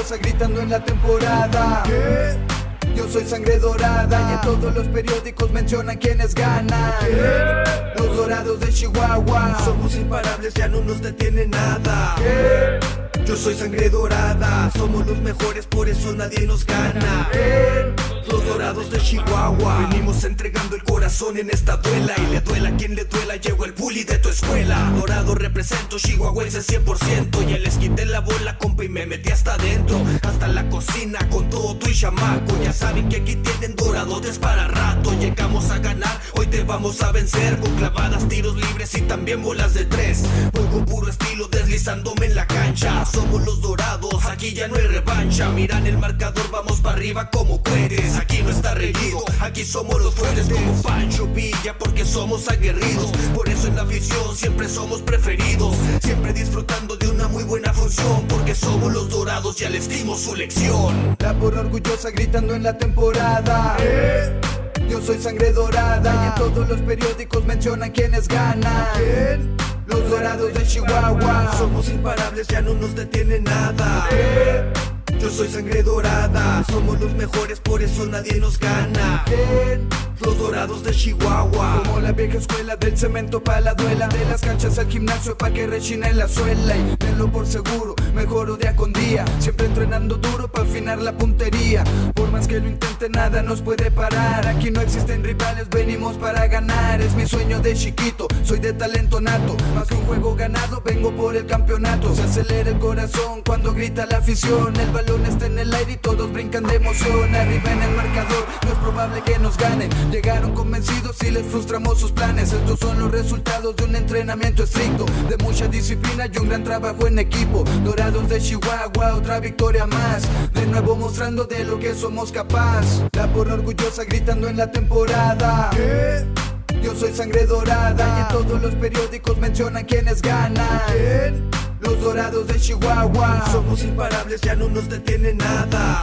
orgullosa gritando en la temporada. Yo soy sangre dorada y en todos los periódicos mencionan quienes ganan. Los Dorados de Chihuahua. Somos imparables, ya no nos detiene nada. Yo soy sangre dorada, somos los mejores, por eso nadie nos gana. Los Dorados de Chihuahua. Venimos entregando el corazón en esta duela, y le duela a quien le duela, llegó el bully de tu escuela. Dorado represento, chihuahuense 100%. Ya les quité la bola, compa, y me metí hasta adentro, hasta la cocina con todo tu y chamaco. Ya saben que aquí tienen doradotes para rato. Llegamos a ganar, hoy te vamos a vencer, con clavadas, tiros libres y también bolas de tres. Voy con puro estilo deslizándome en la cancha. Somos los Dorados, aquí ya no hay revancha. Miran el marcador, vamos para arriba como cohetes. Aquí no está reñido, aquí somos los fuertes como Pancho Villa, porque somos aguerridos. Por eso en la afición siempre somos preferidos, siempre disfrutando de una muy buena función, porque somos los Dorados, ya les dimos su lección. La porra orgullosa gritando en la temporada. Yo soy sangre dorada y en todos los periódicos mencionan quienes ganan. Los Dorados de Chihuahua. Somos imparables, ya no nos detiene nada. Yo soy sangre dorada, somos los mejores, por eso nadie nos gana. Los Dorados de Chihuahua. Como la vieja escuela, del cemento pa' la duela, de las canchas al gimnasio pa' que rechine la suela. Y tenlo por seguro, mejoro día con día, siempre entrenando duro pa' afinar la puntería. Por más que lo intente, nada nos puede parar. Aquí no existen rivales, venimos para ganar. Es mi sueño de chiquito, soy de talento nato. Más que un juego ganado, vengo por el campeonato. Se acelera el corazón cuando grita la afición. El balón está en el aire y todos brincan de emoción. Arriba en el marcador, no es probable que nos ganen. Llegaron convencidos y les frustramos sus planes. Estos son los resultados de un entrenamiento estricto, de mucha disciplina y un gran trabajo en equipo. Dorados de Chihuahua, otra victoria más, de nuevo mostrando de lo que somos capaz. La porra orgullosa gritando en la temporada. Yo soy sangre dorada y en todos los periódicos mencionan quienes ganan. Los Dorados de Chihuahua. Somos imparables, ya no nos detiene nada.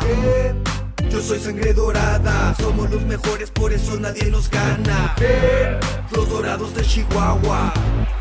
Yo soy sangre dorada, somos los mejores, por eso nadie nos gana. Los Dorados de Chihuahua.